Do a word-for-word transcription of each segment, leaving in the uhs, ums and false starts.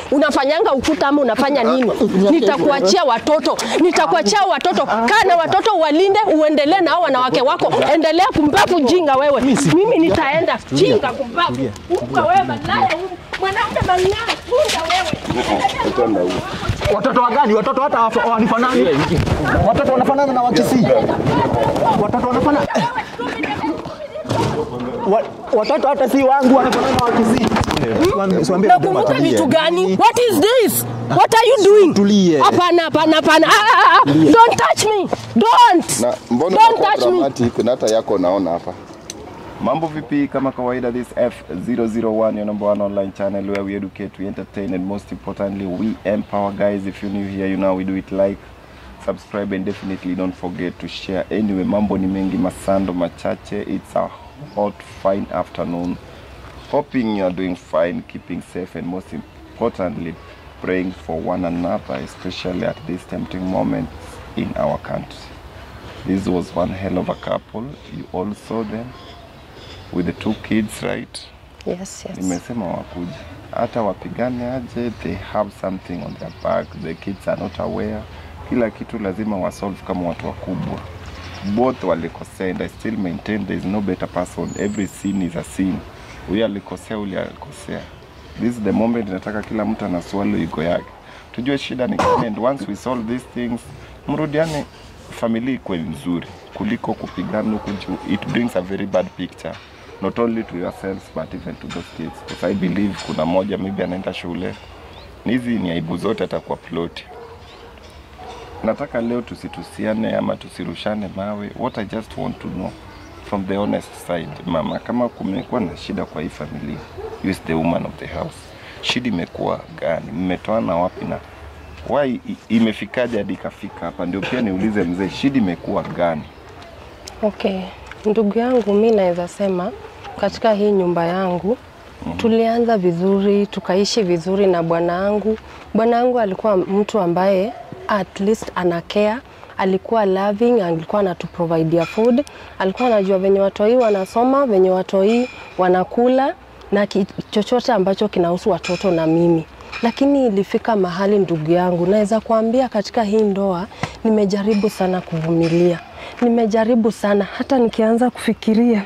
Unafanyanga ukuta ama unafanya nini? Nitakuachia watoto. Nitakuachia watoto. Kana watoto walinde, uendelee na hao wanawake wako. Endelea kumbavu jinga wewe. Mimi nitaenda jinga kumbavu. Uka wewe malaya mwanamke malaya jinga wewe. Watoto wagani? Watoto hata wanifanani. Watoto wanafanana na Wakisii. Watoto wanafanana. Watoto hata si wangu wanafanana na Wakisii. Nakumbuka vitu gani? What is this? What are you doing? Tulie. Hapana, hapana, hapana. Don't touch me. Don't. Na mbona Don't touch dramatic na hata yako naona hapa. Mambo vipi? Kama kawaida, this F zero zero one, your number one online channel where we educate, we entertain, and most importantly we empower. Guys, if you're new here, you know we do it, like, subscribe, and definitely don't forget to share. Anyway, mambo ni mengi masando machache. It's a hot fine afternoon. Hoping you are doing fine, keeping safe, and most importantly praying for one another, especially at these tempting moments in our country. This was one hell of a couple. You all saw them with the two kids, right? Yes, yes. Nimesema wakuja. Hata wapigane aje, they have something on their back. The kids are not aware. Kila kitu lazima wasolve kama watu wakubwa. Both walikosea, and I still maintain there is no better person. Every sin is a sin. Huyu alikosea, huyu alikosea. This is the moment nataka kila mtu anaswallow ego yake. Tujue shida ni gani, and once we solve these things, mrudiane, familia ikuwe nzuri kuliko kupigana huku juu. It brings a very bad picture, not only to yourselves but even to those kids. Because I believe kuna moja maybe anaenda shule, hizi ni aibu zote atakuwa plot. Nataka leo tusitusiane ama tusirushane mawe. What I just want to know from the honest side, mama, kama kumekuwa na shida kwa hii familia, you is the woman of the house. Shida imekuwa gani? Mmetoana wapi na why imefikaje hadi ikafika hapa? Ndio pia niulize mzee, shida imekuwa gani? Okay, ndugu yangu, mimi naweza sema katika hii nyumba yangu mm -hmm. tulianza vizuri, tukaishi vizuri na bwana wangu. Bwana wangu alikuwa mtu ambaye at least anacare, alikuwa loving, alikuwa anatuprovidea food, alikuwa anajua venye watoi wanasoma, venye watoi wanakula na chochote ambacho kinahusu watoto na mimi. Lakini ilifika mahali, ndugu yangu, naweza kuambia katika hii ndoa nimejaribu sana kuvumilia. Nimejaribu sana, hata nikianza kufikiria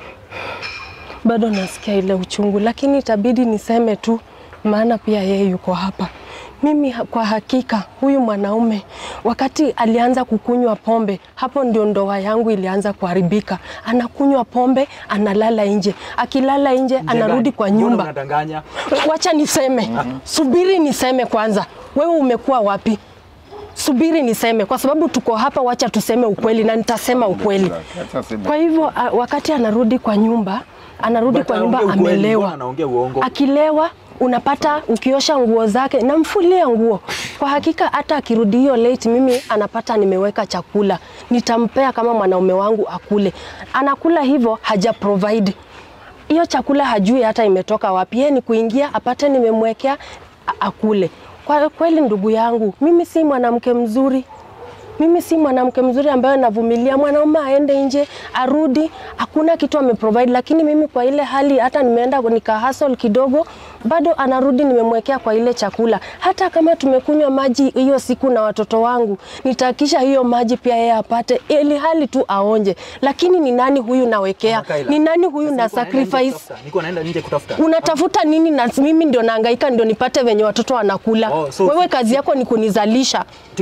bado nasikia ile uchungu, lakini itabidi niseme tu, maana pia yeye yuko hapa. Mimi kwa hakika huyu mwanaume wakati alianza kukunywa pombe, hapo ndio ndoa yangu ilianza kuharibika. Anakunywa pombe, analala nje. Akilala nje, anarudi kwa nyumba. Unadanganya. Wacha niseme. Mm -hmm. Subiri niseme kwanza. Wewe umekuwa wapi? Subiri niseme, kwa sababu tuko hapa, wacha tuseme ukweli na nitasema ukweli. Kwa hivyo wakati anarudi kwa nyumba, anarudi kwa nyumba amelewa. Akilewa unapata ukiosha nguo zake na mfulia nguo. Kwa hakika hata akirudi hiyo late, mimi anapata nimeweka chakula, nitampea kama mwanaume wangu akule. Anakula hivyo, haja provide hiyo chakula, hajui hata imetoka wapi. Yeye ni kuingia apate nimemwekea akule. Kwa kweli ndugu yangu, mimi si mwanamke mzuri. Mimi si mwanamke mzuri ambaye navumilia mwanaume aende nje, arudi, hakuna kitu ameprovide. Lakini mimi kwa ile hali, hata nimeenda nika hustle kidogo, bado anarudi nimemwekea kwa ile chakula. Hata kama tumekunywa maji hiyo siku na watoto wangu, nitakisha hiyo maji pia yeye apate, ili hali tu aonje. Lakini ni nani huyu nawekea? Ni nani huyu na sacrifice? Niko naenda nje kutafuta. Unatafuta nini na mimi ndio nahangaika ndio nipate venye watoto wanakula? Oh, so wewe kazi yako ni kunizalisha.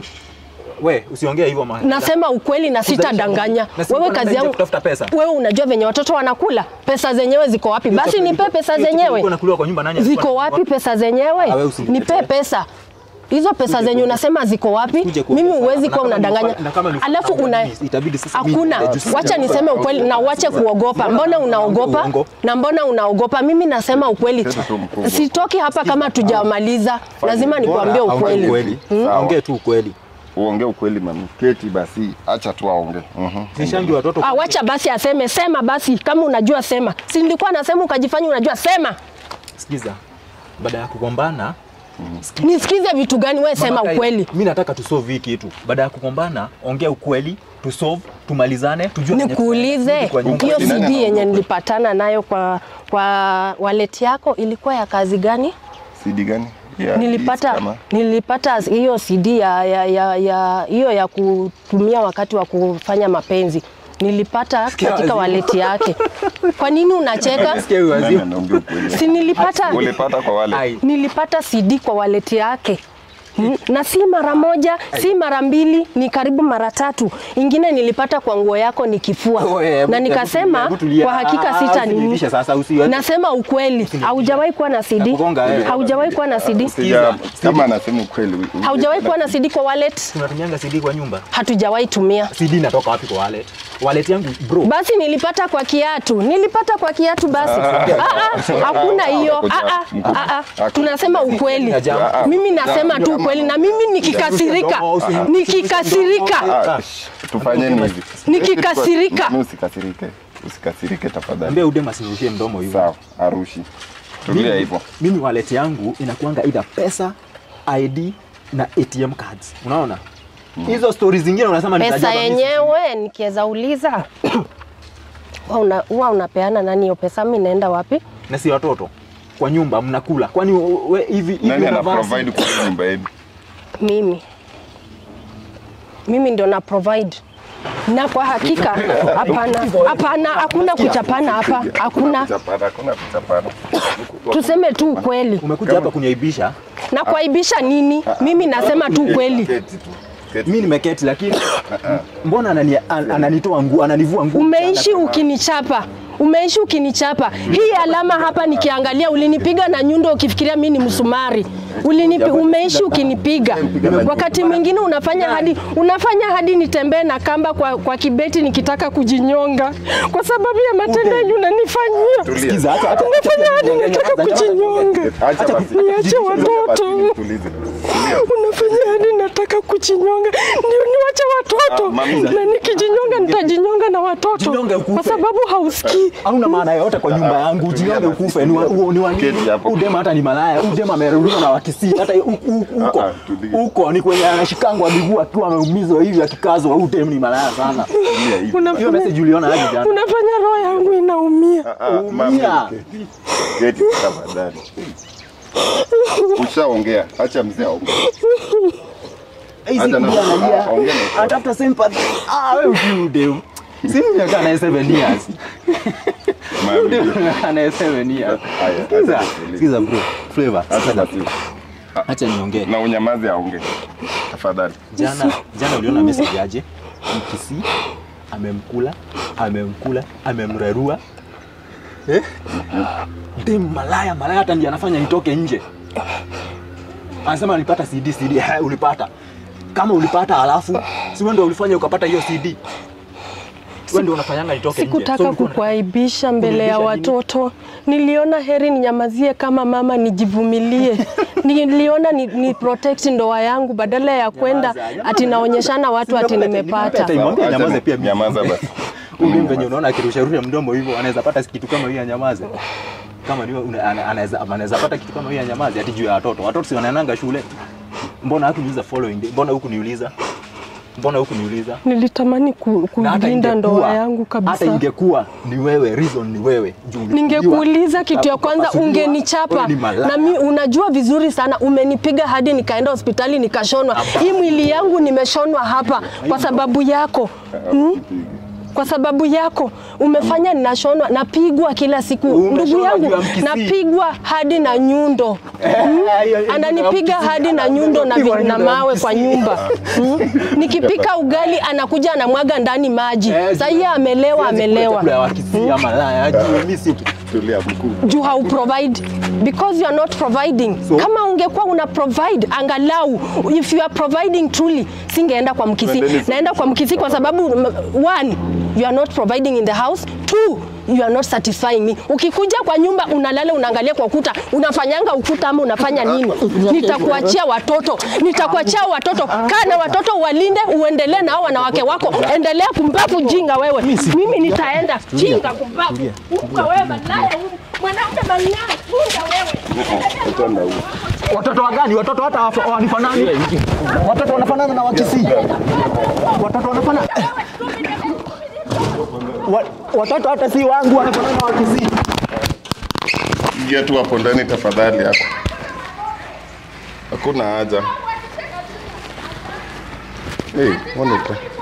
We, usiongea hivyo mahali. Nasema ukweli na sitadanganya. Wewe kazi yangu kutafuta pesa. Wewe unajua venye watoto wanakula? Pesa zenyewe ziko wapi? Basi nipe pesa zenyewe. Ziko wapi pesa zenyewe? Nipe pesa. Hizo pesa zenye unasema ziko wapi? Mimi uwezi kwa unadanganya. Alafu una hakuna. Wacha niseme ukweli na uache kuogopa. Mbona unaogopa? Na mbona unaogopa? Mimi nasema ukweli. Sitoki hapa kama tujamaliza. Lazima nikwambie ukweli. Ongea tu ukweli. Uongee ukweli mami. Keti basi, acha tu aongee. Mhm. Nishangi watoto. Ah, wacha basi aseme, sema basi kama unajua sema. Si nilikuwa nasema ukajifanya unajua sema. Sikiza. Baada ya kugombana, mm. Nisikize vitu gani wewe, sema ukweli. Mimi nataka tu solve hiki kitu. Baada ya kugombana, ongea ukweli, tu solve, tumalizane, tujue. Nikuulize, hiyo C D yenye nilipatana nayo kwa kwa wallet yako ilikuwa ya kazi gani? C D gani? Yeah, nilipata kama. nilipata hiyo C D ya ya ya ya hiyo ya kutumia wakati wa kufanya mapenzi. Nilipata katika wallet yake. Kwa nini unacheka? Nani anaongea ukweli? Si nilipata Ulipata kwa wallet. Nilipata C D kwa wallet yake. Hmm? Na si mara moja, si mara mbili, ni karibu mara tatu. Ingine nilipata kwa nguo yako nikifua. Na nikasema kwa hakika sita nini. Nasema ukweli. Haujawahi kuwa na C D? Haujawahi kuwa na C D? Kama anasema ukweli. Haujawahi kuwa na C D kwa wallet? Tunatumianga C D kwa nyumba. Hatujawahi tumia. C D inatoka wapi kwa wallet? Wallet yangu bro. Basi nilipata kwa kiatu. Nilipata kwa kiatu basi. Ah ah, hakuna hiyo. Ah ah, ah. Tunasema ukweli. Mimi nasema tu ukweli na mimi nikikasirika. Nikikasirika. Tufanye nini hivi? Nikikasirika. Usikasirike. Usikasirike tafadhali. Mbona udema sirushie mdomo hivyo? Sawa, arushi. Tulia hivyo. Mimi wallet yangu inakuanga either pesa, I D na A T M cards. Unaona? Hizo stories zingine unasema ni pesa yenyewe nikiweza uliza. Wewe una huwa unapeana nani hiyo pesa? Mimi naenda wapi? Na si watoto. Kwa nyumba mnakula. Kwani hivi hivi nani ana provide kwa nyumba yenu? Mimi. Mimi ndio na provide. Na kwa hakika hapana, hapana, hakuna kuchapana hapa, hakuna. Kuchapana, hakuna kuchapana. Tuseme tu ukweli. Umekuja hapa kuniaibisha. Na kuaibisha nini? Mimi nasema tu ukweli. Mimi nimeketi lakini mbona anani ananitoa nguo, ananivua nguo. Umeishi ukinichapa. Umeishi ukinichapa. Hii alama hapa nikiangalia ulinipiga na nyundo ukifikiria mimi ni msumari. Ulinipi umeishi ukinipiga. Wakati mwingine unafanya hadi unafanya hadi nitembee na kamba kwa kwa kibeti nikitaka kujinyonga. Kwa sababu ya matendo yenu unanifanyia. Sikiza hata hata unafanya hadi nataka kujinyonga. Acha niache watoto. Unafanya hadi nataka kujinyonga. Ndio niwache watoto. Na nikijinyonga nitajinyonga na watoto. Kwa sababu hausikii. Hauna maana yote kwa nyumba yangu. Jinyonge ukufe. Ni ni wani. Udema hata ni malaya. Udema amerudiwa na wakisi. Hata huko huko ni kwenye anashikangwa miguu akiwa ameumizwa hivi akikazwa. Udema ni malaya sana. Hiyo message uliona aje jana? Unafanya roho yangu inaumia. Umia. Geti tafadhali. Ushaongea. Acha mzee aongee. Hizi analia. Atafuta sympathy. Ah wewe udem. Simu miaka na seven years. Mama na seven years. Sikiza, sikiza bro. Flavor. Acha niongee. Na unyamaze aongee. Tafadhali. Jana, jana uliona message aje? Mkisi amemkula, amemkula, amemrarua. Eh? Dem malaya, malaya hata ndiye anafanya nitoke nje. Anasema nilipata C D, C D. Hai ulipata. Kama ulipata alafu, si wewe ndio ulifanya ukapata hiyo C D. Wewe ndio unafanyanga nitoke nje. Sikutaka so, kukuaibisha mbele ya watoto. Niliona heri ninyamazie kama mama nijivumilie. Niliona ni, ni protect ndoa yangu badala ya kwenda ati naonyeshana watu ati nimepata. Imwambia nyamaze pia mimi. Nyamaza basi. Mimi venye unaona akirusha rusha mdomo hivyo anaweza pata kitu kama hiyo nyamaze. Kama ni anaweza anaweza pata kitu kama hiyo nyamaze ati juu ya watoto. Watoto si wanaananga shule. Mbona hakuniuliza following day? Mbona huku niuliza? Mbona huku niuliza? Nilitamani ku, kulinda ndoa yangu kabisa. Hata ingekuwa ni wewe, reason ni wewe. Ningekuuliza kitu ya kwanza ungenichapa. Na mimi unajua vizuri sana umenipiga hadi nikaenda hospitali nikashonwa. Hii mwili yangu nimeshonwa hapa kwa sababu yako. Hmm? Kwa sababu yako umefanya ninashonwa, napigwa kila siku. Ndugu yangu napigwa hadi na nyundo. Hmm? Ananipiga hadi na nyundo na, na mawe kwa nyumba. Hmm? Nikipika ugali anakuja anamwaga ndani maji. Sasa yeye amelewa amelewa. You how provide because you are not providing. So? Kama ungekuwa una provide angalau if you are providing truly singeenda kwa Mkisi. Naenda kwa Mkisi kwa sababu one you are not providing in the house, two you are not satisfying me. Ukikuja kwa nyumba unalala unaangalia kwa ukuta, unafanyanga ukuta ama unafanya nini? Nitakuachia watoto. Nitakuachia watoto. Kana watoto walinde uendelee na hao wanawake wako. Endelea kumbavu jinga wewe. Mimi nitaenda jinga kumbavu. Uko wewe malaya mwanaume malaya jinga wewe. Watoto wagani? Watoto hata wanifanani. Watoto wanafanana na Wakisi. Watoto wanafanana. Watoto hata si wangu wanafanana na Wakisi. Ingia tu hapo ndani tafadhali hapo. Hakuna haja. Eh, hey, monitor.